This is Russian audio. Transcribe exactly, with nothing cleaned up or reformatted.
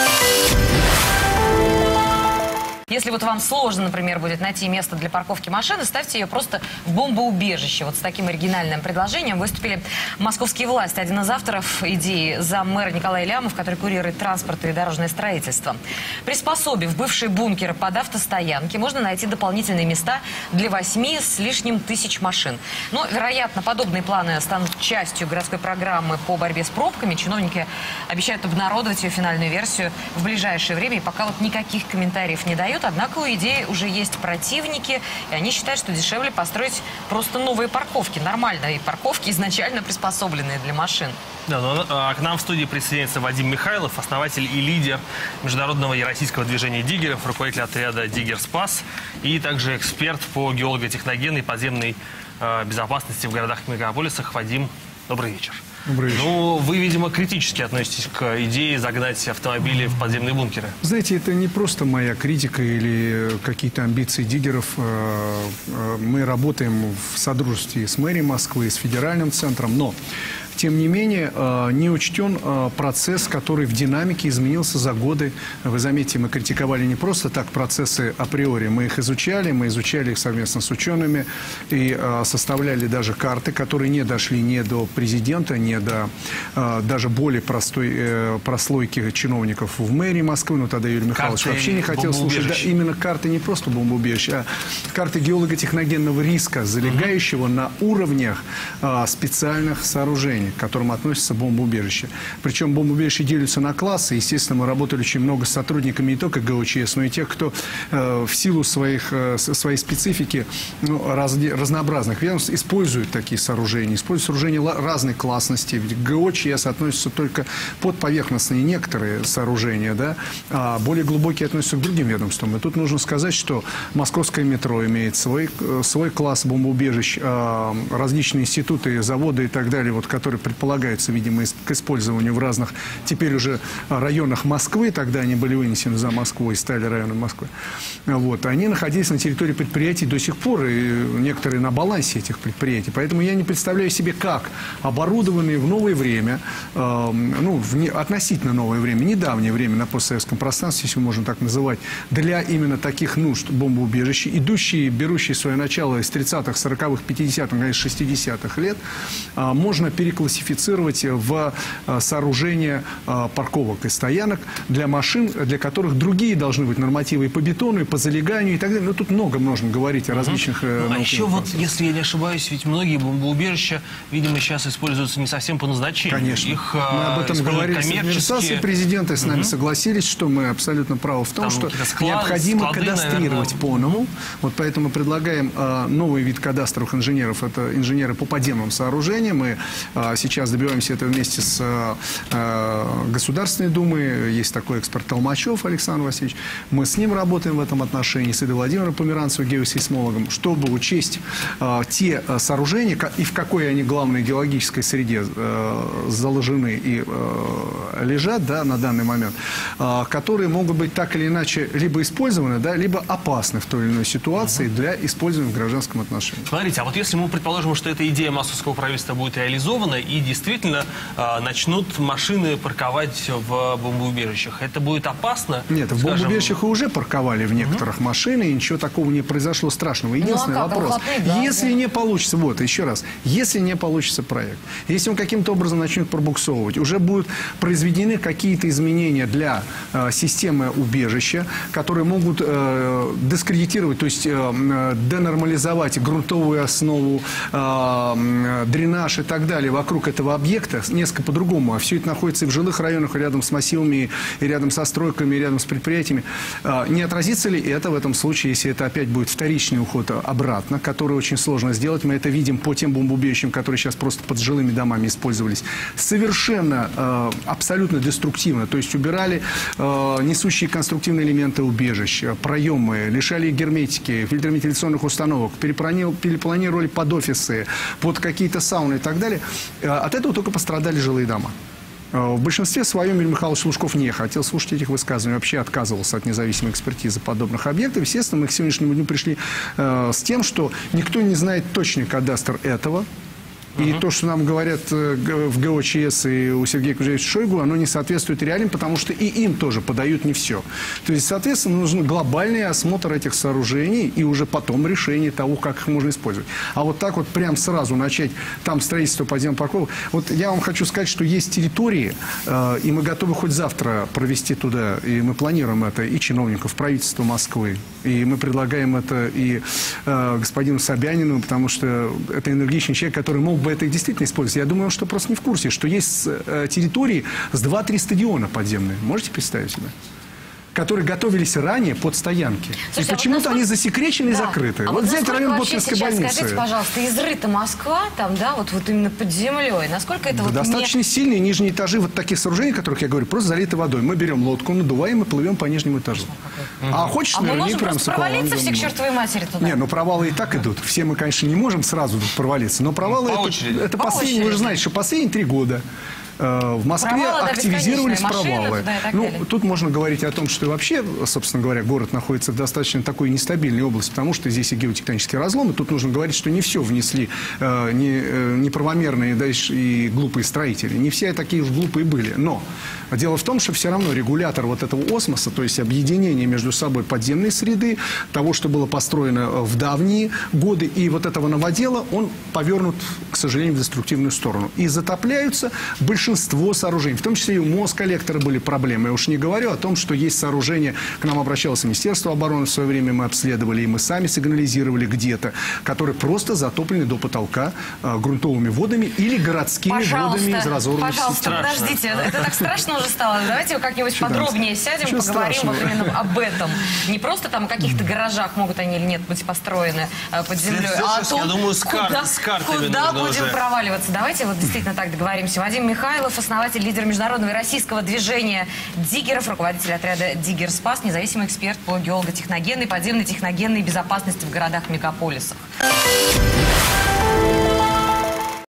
Если вот вам сложно, например, будет найти место для парковки машины, ставьте ее просто в бомбоубежище. Вот с таким оригинальным предложением выступили московские власти. Один из авторов идеи — заммэра Николай Лямов, который курирует транспорт и дорожное строительство. Приспособив бывшие бункеры под автостоянки, можно найти дополнительные места для восьми с лишним тысяч машин. Но, вероятно, подобные планы станут частью городской программы по борьбе с пробками. Чиновники обещают обнародовать ее финальную версию в ближайшее время. И пока вот никаких комментариев не дают. Однако у идеи уже есть противники, и они считают, что дешевле построить просто новые парковки, нормальные парковки, изначально приспособленные для машин. Да, но, а, к нам в студии присоединится Вадим Михайлов, основатель и лидер международного и российского движения диггеров, руководитель отряда «Диггер Спас» и также эксперт по геолого-техногенной подземной э, безопасности в городах-мегаполисах. Вадим, добрый вечер. Добрый вечер. Ну, вы, видимо, критически относитесь к идее загнать автомобили в подземные бункеры. Знаете, это не просто моя критика или какие-то амбиции диггеров. Мы работаем в содружестве с мэрией Москвы, с федеральным центром, но... Тем не менее, не учтен процесс, который в динамике изменился за годы. Вы заметите, мы критиковали не просто так процессы априори. Мы их изучали, мы изучали их совместно с учеными и составляли даже карты, которые не дошли ни до президента, ни до даже более простой прослойки чиновников в мэрии Москвы. Ну, тогда Юрий Михайлович карты вообще не хотел слушать. Да, именно карты не просто бомбоубежища, а карты геолого-техногенного риска, залегающего угу. на уровнях специальных сооружений, к которым относится бомбоубежище. Причем бомбоубежища делятся на классы. Естественно, мы работали очень много с сотрудниками не только ГОЧС, но и тех, кто э, в силу своих, э, своей специфики ну, раз, разнообразных ведомств использует такие сооружения. Используют сооружения разной классности. Ведь ГОЧС относятся только под поверхностные некоторые сооружения, да, а более глубокие относятся к другим ведомствам. И тут нужно сказать, что московское метро имеет свой, свой класс бомбоубежищ, э, различные институты, заводы и так далее, вот, которые предполагаются, видимо, к использованию в разных, теперь уже районах Москвы, тогда они были вынесены за Москву и стали районами Москвы. Вот. Они находились на территории предприятий до сих пор, и некоторые на балансе этих предприятий. Поэтому я не представляю себе, как оборудованные в новое время, э, ну, в не, относительно новое время, недавнее время на постсоветском пространстве, если можно так называть, для именно таких нужд бомбоубежища, идущие, берущие свое начало из тридцатых, сороковых, пятидесятых, шестидесятых лет, э, можно перекладывать классифицировать в сооружение парковок и стоянок для машин, для которых другие должны быть нормативы и по бетону, и по залеганию и так далее. Но тут много можно говорить о различных... Uh-huh. ну, а еще вот, если я не ошибаюсь, ведь многие бомбоубежища, видимо, сейчас используются не совсем по назначению. Конечно. Их, мы об этом говорили с администрацией президента, с нами uh-huh. согласились, что мы абсолютно правы в том, Там что склад, необходимо склады, кадастрировать наверное... по новому. Вот поэтому предлагаем а, новый вид кадастровых инженеров. Это инженеры по подземным сооружениям. Мы а, сейчас добиваемся этого вместе с э, Государственной Думой. Есть такой эксперт Толмачев Александр Васильевич. Мы с ним работаем в этом отношении, с Идой Владимиром Померанцевым, геосейсмологом, чтобы учесть э, те сооружения и в какой они главной геологической среде э, заложены и э, лежат, да, на данный момент, э, которые могут быть так или иначе либо использованы, да, либо опасны в той или иной ситуации uh-huh. для использования в гражданском отношении. Смотрите, а вот если мы предположим, что эта идея московского правительства будет реализована, и действительно э, начнут машины парковать в бомбоубежищах. Это будет опасно? Нет, в скажем... бомбоубежищах уже парковали в некоторых угу. машины, и ничего такого не произошло страшного. Единственный ну, а вопрос, выхлопы, да, если да. не получится, вот, еще раз, если не получится проект, если он каким-то образом начнет пробуксовывать, уже будут произведены какие-то изменения для э, системы убежища, которые могут э, дискредитировать, то есть э, денормализовать грунтовую основу, э, дренаж и так далее вокруг этого объекта несколько по-другому, а все это находится и в жилых районах, и рядом с массивами, и рядом со стройками, и рядом с предприятиями. Не отразится ли это в этом случае, если это опять будет вторичный уход обратно, который очень сложно сделать? Мы это видим по тем бомбоубежищам, которые сейчас просто под жилыми домами использовались. Совершенно, абсолютно деструктивно. То есть убирали несущие конструктивные элементы убежища, проемы, лишали герметики, фильтровентиляционных установок, перепланировали под офисы, под какие-то сауны и так далее. От этого только пострадали жилые дома. В большинстве своем Юрий Михайлович Лужков не хотел слушать этих высказываний, вообще отказывался от независимой экспертизы подобных объектов. Естественно, мы к сегодняшнему дню пришли э, с тем, что никто не знает точный кадастр этого И то, что нам говорят э, г- в ГОЧС и у Сергея Кузьевича Шойгу, оно не соответствует реалиям, потому что и им тоже подают не все. То есть, соответственно, нужен глобальный осмотр этих сооружений и уже потом решение того, как их можно использовать. А вот так вот прям сразу начать там строительство подземных парковок. Вот я вам хочу сказать, что есть территории, э, и мы готовы хоть завтра провести туда, и мы планируем это, и чиновников правительства Москвы, и мы предлагаем это и э, господину Собянину, потому что это энергичный человек, который мог бы это действительно использовать. Я думаю, что просто не в курсе, что есть э, территории с два-три стадиона подземные. Можете представить себе? Которые готовились ранее под стоянки. Слушайте, и а вот почему-то насколько... они засекречены и Да. закрыты. А вот вот взять насколько район вообще Боткинской сейчас, больницы. скажите, пожалуйста, изрыта Москва, там, да, вот, вот именно под землей, насколько это Да, вот достаточно не... сильные нижние этажи вот таких сооружений, о которых я говорю, просто залиты водой. Мы берем лодку, надуваем и плывем по нижнему этажу. А хочешь, А мы наверное, можем прям просто с провалиться аквалангом. все к чертовой матери туда? Не, ну провалы и так идут. Все мы, конечно, не можем сразу провалиться, но провалы По это, очереди. это По последние, вы очереди. же знаете, что последние три года э, в Москве Провалы, да, активизировались бесконечные, машины провалы. туда и так Ну, далее. тут можно говорить о том, что вообще, собственно говоря, город находится в достаточно такой нестабильной области, потому что здесь и геотектонические разломы. Тут нужно говорить, что не все внесли э, не, э, неправомерные, да, и глупые строители. Не все такие уж глупые были. Но дело в том, что все равно регулятор вот этого осмоса, то есть объединение между собой подземной среды, того, что было построено в давние годы, и вот этого новодела, он повернут, к сожалению, в деструктивную сторону. И затопляются большинство сооружений, в том числе и у Москоллектора были проблемы. Я уж не говорю о том, что есть сооружения, к нам обращалось Министерство обороны в свое время, мы обследовали, и мы сами сигнализировали где-то, которые просто затоплены до потолка э, грунтовыми водами или городскими Пожалуйста, водами из разорванных пожалуйста, систем. подождите, это так страшно уже стало. Давайте как-нибудь Что там? подробнее сядем, Что поговорим страшного? вот именно об этом. Не просто там о каких-то гаражах могут они или нет быть построены э, под землей, Все а о сейчас, том, я думаю, с кар- куда, с картами куда нужно будем уже. проваливаться. Давайте вот действительно так договоримся. Вадим Михайлов, основатель, лидер международного и российского движения диггеров, руководитель отряда «Диггер Спас», независимый эксперт по геолого-техногенной, подземной техногенной безопасности в городах-мегаполисах.